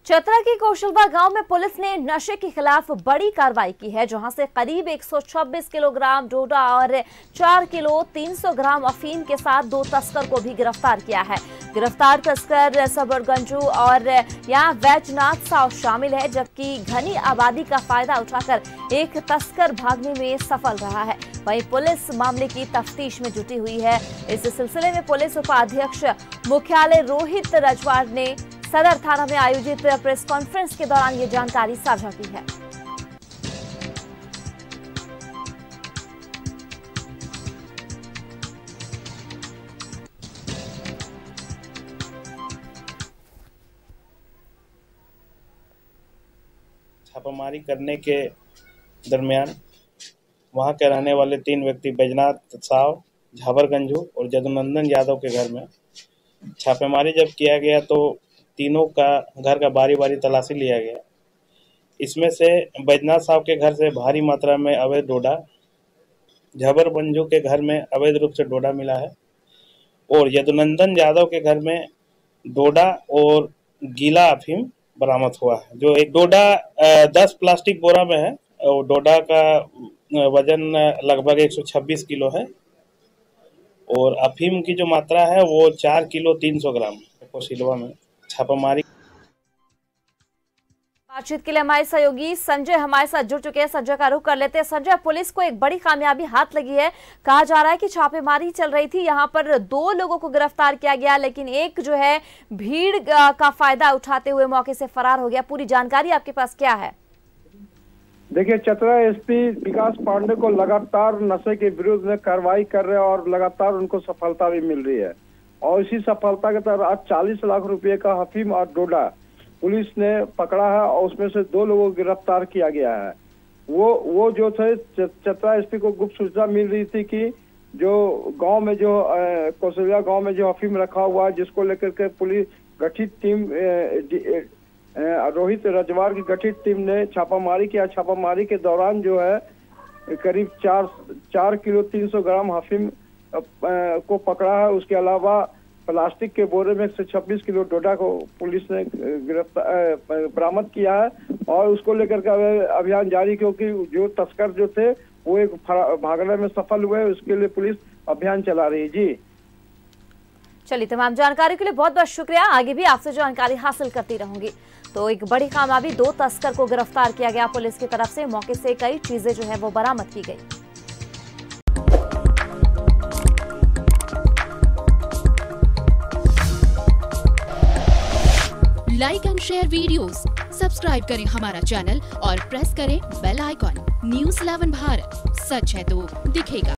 चतरा के कौशलवा गांव में पुलिस ने नशे के खिलाफ बड़ी कार्रवाई की है, जहां से करीब 126 किलोग्राम डोडा और 4 किलो 300 ग्राम अफीम के साथ 2 तस्कर को भी गिरफ्तार किया है। गिरफ्तार तस्कर सबरगंजू और यहां वैजनाथ साव शामिल है, जबकि घनी आबादी का फायदा उठाकर एक तस्कर भागने में सफल रहा है। वहीं पुलिस मामले की तफ्तीश में जुटी हुई है। इस सिलसिले में पुलिस उपाध्यक्ष मुख्यालय रोहित रजवाड़ ने सदर थाना में आयोजित प्रेस कॉन्फ्रेंस के दौरान ये जानकारी साझा की है। छापामारी करने के दरमियान वहां के रहने वाले 3 व्यक्ति बैजनाथ साव, झाबरगंजू और जदुनंदन यादव के घर में छापेमारी जब किया गया तो तीनों का घर का बारी बारी तलाशी लिया गया। इसमें से बैजनाथ साहब के घर से भारी मात्रा में अवैध डोडा, झाबरगंजू के घर में अवैध रूप से डोडा मिला है और यदुनंदन यादव के घर में डोडा और गीला अफीम बरामद हुआ है। जो एक डोडा 10 प्लास्टिक बोरा में है और डोडा का वजन लगभग 126 किलो है और अफीम की जो मात्रा है वो 4 किलो 300 ग्राम कोसिलवा में छापामारी। बातचीत के लिए हमारे सहयोगी संजय हमारे साथ जुड़ चुके हैं। संजय का रुख कर लेते हैं। संजय, पुलिस को एक बड़ी कामयाबी हाथ लगी है। कहा जा रहा है कि छापेमारी चल रही थी, यहाँ पर 2 लोगों को गिरफ्तार किया गया, लेकिन एक जो है भीड़ का फायदा उठाते हुए मौके से फरार हो गया। पूरी जानकारी आपके पास क्या है? देखिए, चतरा एसपी विकास पांडे को लगातार नशे के विरुद्ध में कार्रवाई कर रहे हैं और लगातार उनको सफलता भी मिल रही है और इसी सफलता के तहत आज 40 लाख रुपए का अफीम और डोडा पुलिस ने पकड़ा है और उसमें से 2 लोगों को गिरफ्तार किया गया है। वो जो थे, चतरा एसपी को गुप्त सूचना मिल रही थी कि जो गांव में जो कौशल्या गांव में जो अफीम रखा हुआ है, जिसको लेकर के पुलिस गठित टीम रोहित रजवाड़ की गठित टीम ने छापामारी किया। छापामारी के दौरान जो है करीब 4 किलो 300 ग्राम अफीम को पकड़ा है। उसके अलावा प्लास्टिक के बोरे में 126 किलो डोडा को पुलिस ने बरामद किया है और उसको लेकर के अभियान जारी, क्योंकि जो तस्कर जो थे वो एक भागने में सफल हुए, उसके लिए पुलिस अभियान चला रही है। जी चलिए, तमाम जानकारी के लिए बहुत बहुत शुक्रिया। आगे भी आपसे जानकारी हासिल करती रहूंगी। तो एक बड़ी कामयाबी, 2 तस्कर को गिरफ्तार किया गया पुलिस की तरफ से। मौके से कई चीजें जो है वो बरामद की गई। Like and share videos, subscribe करें हमारा चैनल और प्रेस करें बेल आइकॉन। न्यूज़ 11 भारत, सच है तो दिखेगा।